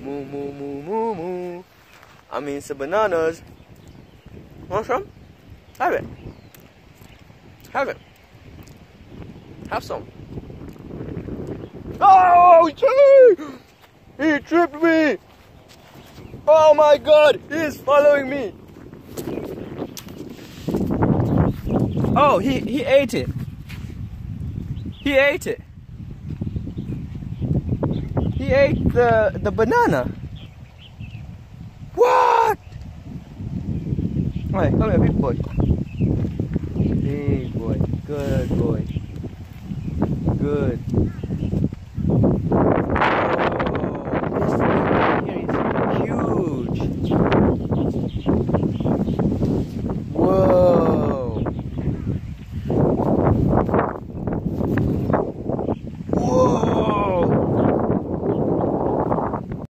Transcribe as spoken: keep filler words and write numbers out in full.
moo, moo, moo, moo, moo. I mean, some bananas. Want some? Have it. Have it. Have some. Oh, gee! He tripped me! Oh my God, he's following me! Oh, he, he ate it. He ate it. He ate the, the banana. What? Alright, come here, big boy. Big boy. Good boy. Good.